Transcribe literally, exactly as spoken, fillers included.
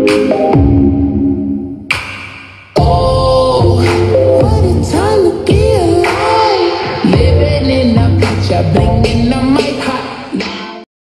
Oh, what a time to be alive. Living in a picture, blinking.